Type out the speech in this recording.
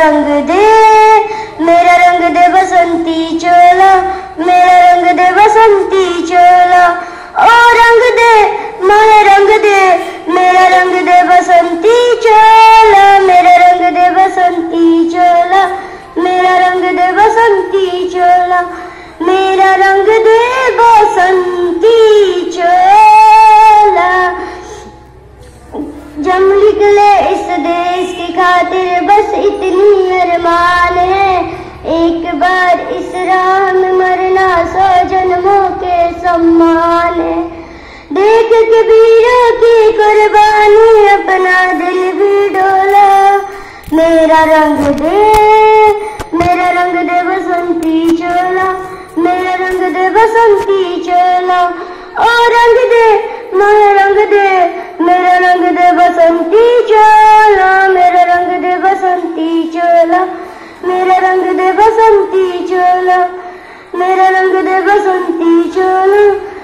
रंग दे, मेरा रंग दे बसंती चोला, मेरा रंग दे बसंती चोला। ओ रंग दे माया रंग दे, मेरा रंग दे बसंती चोला, मेरा रंग दे बसंती चोला, मेरा रंग दे बसंती चोला, मेरा रंग दे बसंती चोला। जम निकले इस देश की खातिर बस इतनी अरमान है, एक बार इस राह में मरना 100 जन्मों के सम्मान है। देख के वीरों की कुर्बानी अपना दिल भी डोला, मेरा रंग दे, मेरा रंग दे बसंती चोला, मेरा रंग दे बसंती चोला। ओ रंग दे माया रंग दे, मेरा रंग दे बसंती चोला, मेरा रंग दे बसंती चोला, मेरा रंग दे बसंती चोला, मेरा रंग दे बसंती चोला।